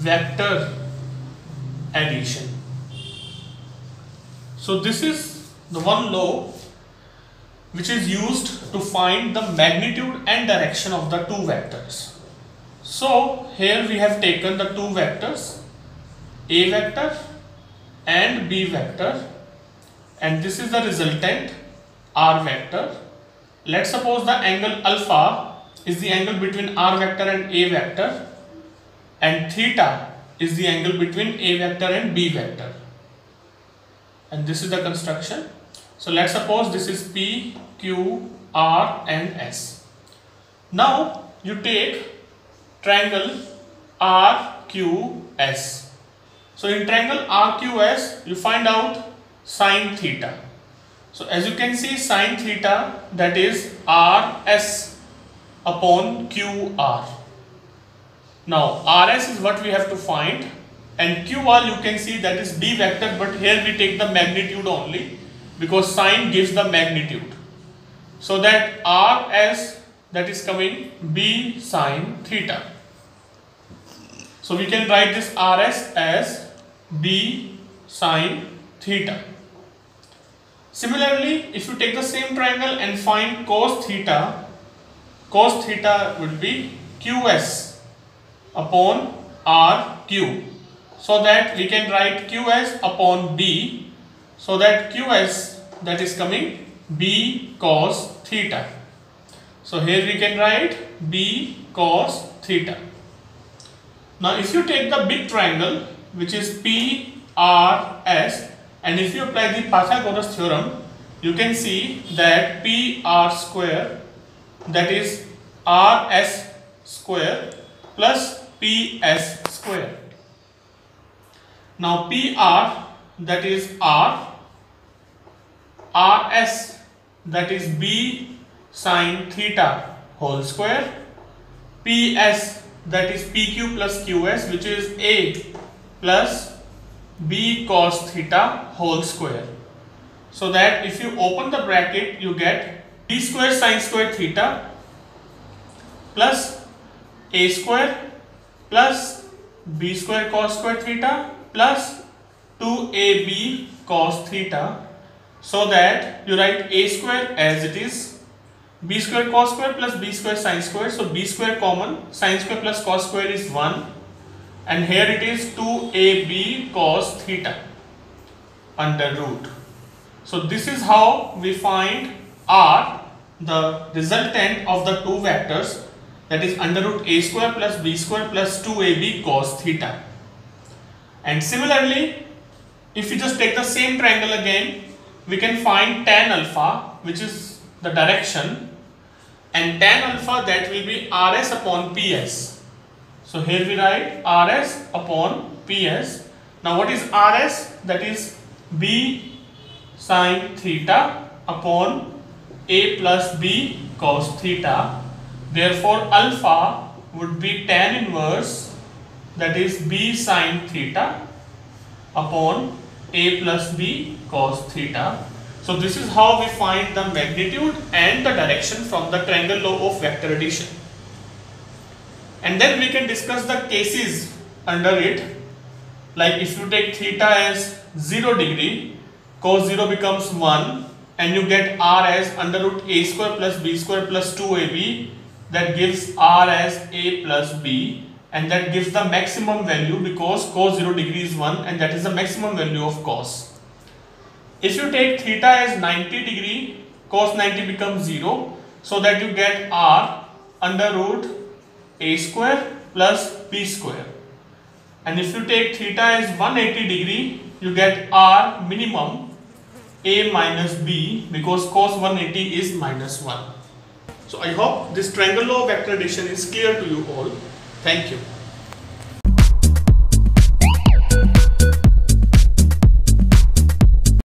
vector addition. So this is the one law which is used to find the magnitude and direction of the two vectors. So here we have taken the two vectors, A vector and B vector, and this is the resultant R vector. Let's suppose the angle alpha is the angle between R vector and A vector, and theta is the angle between A vector and B vector. And this is the construction. So let's suppose this is P, Q, R and S. Now you take triangle RQS. So in triangle RQS you find out sine theta. So as you can see, sine theta, that is RS upon QR. Now RS is what we have to find, and QR you can see that is B vector, but here we take the magnitude only because sine gives the magnitude. So that RS, that is coming B sine theta. So we can write this RS as B sine theta. Similarly, if you take the same triangle and find cos theta would be QS upon RQ. So that we can write QS upon B, so that QS, that is coming B cos theta. So here we can write B cos theta. Now if you take the big triangle which is PRS, and if you apply the Pythagoras theorem, you can see that PR square, that is RS square plus PS square. Now PR, that is R, RS, that is B sine theta whole square, PS, that is PQ plus QS, which is A plus B cos theta whole square. So that if you open the bracket, you get B square sine square theta plus A square plus B square cos square theta plus 2AB cos theta. So that you write A square as it is, B square cos square plus B square sine square. So B square common, sine square plus cos square is 1, and here it is 2AB cos theta under root. So this is how we find R, the resultant of the two vectors, that is under root A square plus B square plus 2AB cos theta. And similarly, if you just take the same triangle again, we can find tan alpha, which is the direction, and tan alpha, that will be RS upon PS. So here we write RS upon PS. Now what is RS? That is B sine theta upon A plus B cos theta. Therefore alpha would be tan inverse, that is B sine theta upon A plus B cos theta. So this is how we find the magnitude and the direction from the triangle law of vector addition. And then we can discuss the cases under it. Like if you take theta as 0 degree, cos 0 becomes 1, and you get R as under root A square plus B square plus 2AB, that gives R as A plus B, and that gives the maximum value because cos 0 degree is 1, and that is the maximum value of cos. If you take theta as 90 degree, cos 90 becomes 0, so that you get R under root A square plus B square. And if you take theta as 180 degree, you get R minimum A minus B, because cos 180 is minus 1. So I hope this triangle law of vector addition is clear to you all. Thank you.